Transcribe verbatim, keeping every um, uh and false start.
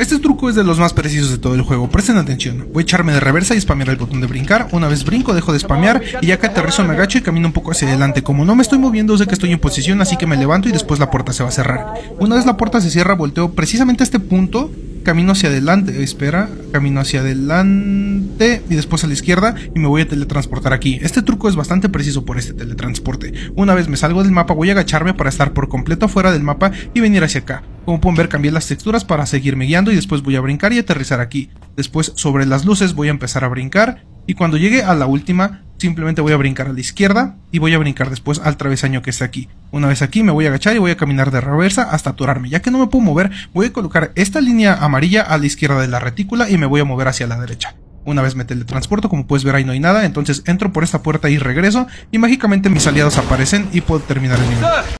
Este truco es de los más precisos de todo el juego, presten atención. Voy a echarme de reversa y spamear el botón de brincar. Una vez brinco, dejo de spamear y ya que aterrizo me agacho y camino un poco hacia adelante. Como no me estoy moviendo, sé que estoy en posición, así que me levanto y después la puerta se va a cerrar. Una vez la puerta se cierra, volteo precisamente a este punto, camino hacia adelante, espera, camino hacia adelante y después a la izquierda y me voy a teletransportar aquí. Este truco es bastante preciso por este teletransporte. Una vez me salgo del mapa, voy a agacharme para estar por completo fuera del mapa y venir hacia acá. Como pueden ver, cambié las texturas para seguirme guiando y después voy a brincar y aterrizar aquí. Después sobre las luces voy a empezar a brincar y cuando llegue a la última simplemente voy a brincar a la izquierda y voy a brincar después al travesaño que está aquí. Una vez aquí me voy a agachar y voy a caminar de reversa hasta atorarme. Ya que no me puedo mover, voy a colocar esta línea amarilla a la izquierda de la retícula y me voy a mover hacia la derecha. Una vez me teletransporto, como puedes ver ahí no hay nada, entonces entro por esta puerta y regreso y mágicamente mis aliados aparecen y puedo terminar el nivel.